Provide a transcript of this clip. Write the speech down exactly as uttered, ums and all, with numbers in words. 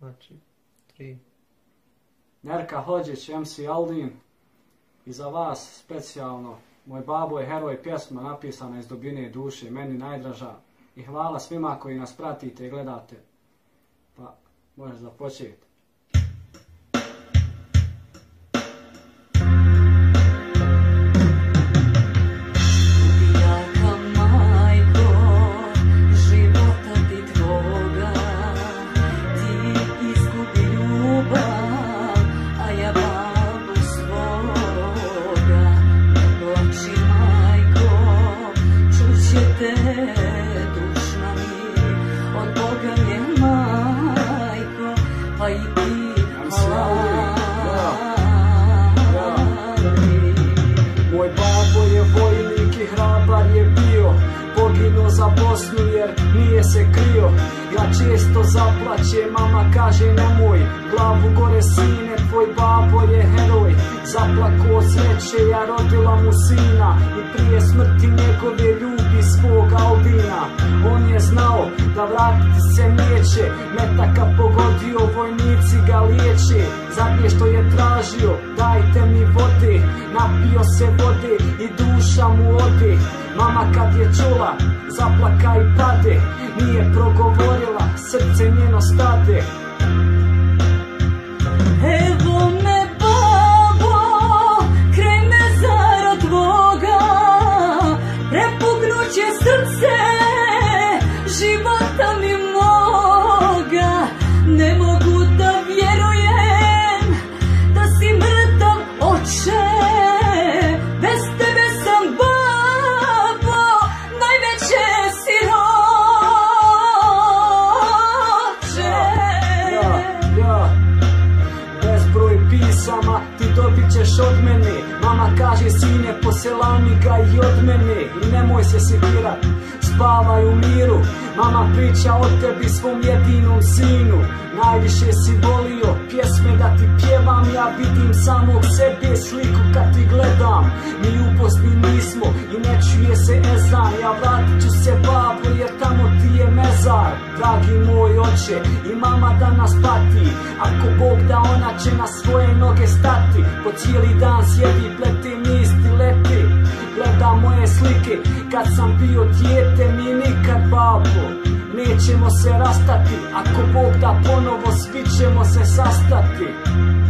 Znači, tri. Nerka Hodžić, em ce Aldin. I za vas specijalno, moj babo je heroj, pjesma napisana iz dubine duše, meni najdraža. I hvala svima koji nas pratite i gledate. Pa, možeš započeti. Moj babo je vojnik i hrabar je bio, poginuo za Bosnu jer nije se krio. Ja često zaplaćem, mama kaže nemoj, glavu gore sine, tvoj babo je heroj. Zaplako od sreće, ja rodila mu sina i prije smrti njegove ljubi svoga Albina. On je znao da vratiti se neće, metaka pogodio, vojnici ga liječe. Zadnje što je tražio, dajte mi vode, napio se vode i duša mu ode. Mama kad je čula, zaplaka i pade, nije progovorila, srce njeno stade. Evo me babo, kraj mezara tvoga, prepuknuće srce života mi moga. Ne mogu da vjerujem da si mrtav oče, bez tebe sam babo najveće siroče. Ja, ja, bezbroj pisama ti dobit ćeš od mene. Mama kaže sine poselami ga i od mene. I nemoj se sekirat, spavaj u miru. Mama priča o tebi svom jedinom sinu. Najviše si volio pjesme da ti pjevam, ja vidim samog sebe sliku kad ti gledam. Mi upozni nismo i ne čuje se ezan, ja vratit ću se babo jer tamo ti je mezar. Dragi moj oče i mama da nas pati, ako Bog da ona će na svoje noge stati. Po cijeli dan sjedi, plete misli, leti, gleda moje slike kad sam bio dijete, mi nikad babo nećemo se rastati, ako Bog da ponovo svi ćemo se sastati.